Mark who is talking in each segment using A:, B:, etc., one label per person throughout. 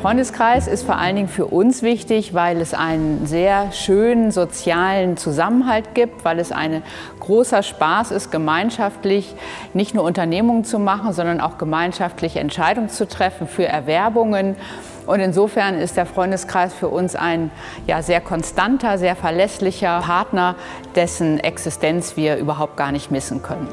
A: Freundeskreis ist vor allen Dingen für uns wichtig, weil es einen sehr schönen sozialen Zusammenhalt gibt, weil es ein großer Spaß ist, gemeinschaftlich nicht nur Unternehmungen zu machen, sondern auch gemeinschaftlich Entscheidungen zu treffen für Erwerbungen. Und insofern ist der Freundeskreis für uns ein sehr konstanter, sehr verlässlicher Partner, dessen Existenz wir überhaupt gar nicht missen können.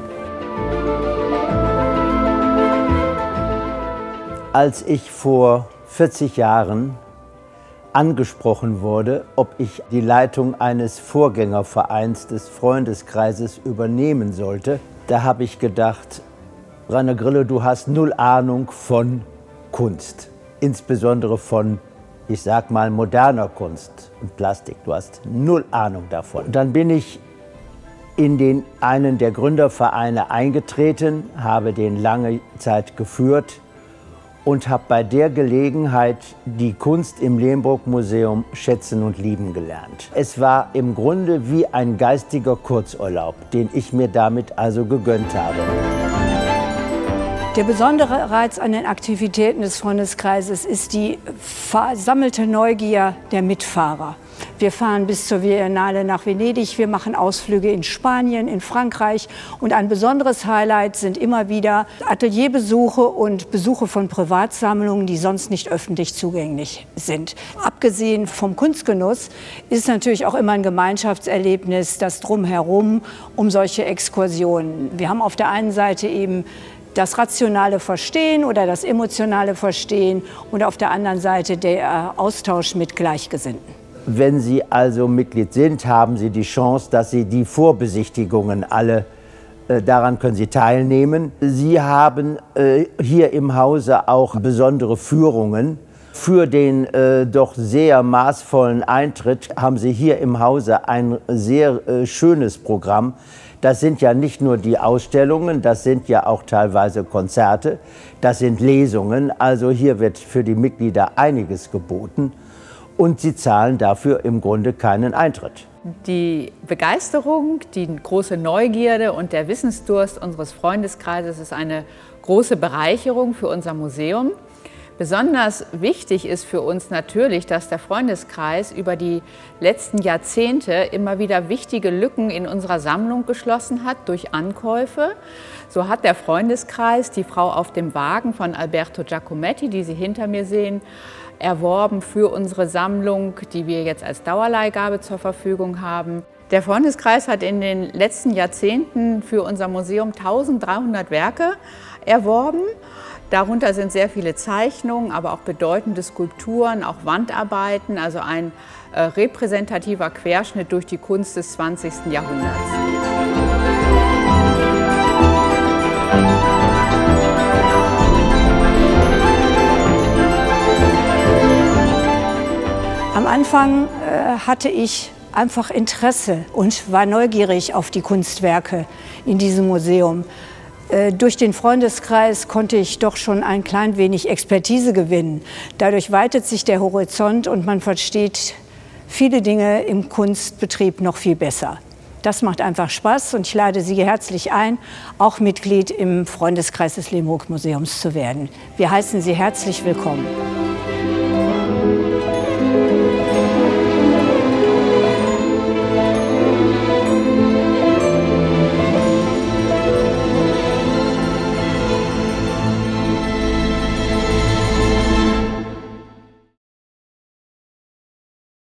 B: Als ich vor 40 Jahren angesprochen wurde, ob ich die Leitung eines Vorgängervereins des Freundeskreises übernehmen sollte, da habe ich gedacht, Rainer Grille, du hast null Ahnung von Kunst. Insbesondere von, ich sag mal, moderner Kunst und Plastik. Du hast null Ahnung davon. Und dann bin ich in einen der Gründervereine eingetreten, habe den lange Zeit geführt und habe bei der Gelegenheit die Kunst im Lehmbruck-Museum schätzen und lieben gelernt. Es war im Grunde wie ein geistiger Kurzurlaub, den ich mir damit also gegönnt habe.
C: Der besondere Reiz an den Aktivitäten des Freundeskreises ist die versammelte Neugier der Mitfahrer. Wir fahren bis zur Biennale nach Venedig, wir machen Ausflüge in Spanien, in Frankreich und ein besonderes Highlight sind immer wieder Atelierbesuche und Besuche von Privatsammlungen, die sonst nicht öffentlich zugänglich sind. Abgesehen vom Kunstgenuss ist natürlich auch immer ein Gemeinschaftserlebnis, das Drumherum um solche Exkursionen. Wir haben auf der einen Seite eben das rationale Verstehen oder das emotionale Verstehen und auf der anderen Seite der Austausch mit Gleichgesinnten.
B: Wenn Sie also Mitglied sind, haben Sie die Chance, dass Sie die Vorbesichtigungen alle, daran können Sie teilnehmen. Sie haben hier im Hause auch besondere Führungen. Für den doch sehr maßvollen Eintritt haben Sie hier im Hause ein sehr schönes Programm. Das sind ja nicht nur die Ausstellungen, das sind ja auch teilweise Konzerte, das sind Lesungen. Also hier wird für die Mitglieder einiges geboten und sie zahlen dafür im Grunde keinen Eintritt.
A: Die Begeisterung, die große Neugierde und der Wissensdurst unseres Freundeskreises ist eine große Bereicherung für unser Museum. Besonders wichtig ist für uns natürlich, dass der Freundeskreis über die letzten Jahrzehnte immer wieder wichtige Lücken in unserer Sammlung geschlossen hat durch Ankäufe. So hat der Freundeskreis die Frau auf dem Wagen von Alberto Giacometti, die Sie hinter mir sehen, erworben für unsere Sammlung, die wir jetzt als Dauerleihgabe zur Verfügung haben. Der Freundeskreis hat in den letzten Jahrzehnten für unser Museum 1300 Werke erworben. Darunter sind sehr viele Zeichnungen, aber auch bedeutende Skulpturen, auch Wandarbeiten, also ein repräsentativer Querschnitt durch die Kunst des 20. Jahrhunderts.
C: Am Anfang hatte ich einfach Interesse und war neugierig auf die Kunstwerke in diesem Museum. Durch den Freundeskreis konnte ich doch schon ein klein wenig Expertise gewinnen. Dadurch weitet sich der Horizont und man versteht viele Dinge im Kunstbetrieb noch viel besser. Das macht einfach Spaß und ich lade Sie herzlich ein, auch Mitglied im Freundeskreis des Lehmbruck-Museums zu werden. Wir heißen Sie herzlich willkommen.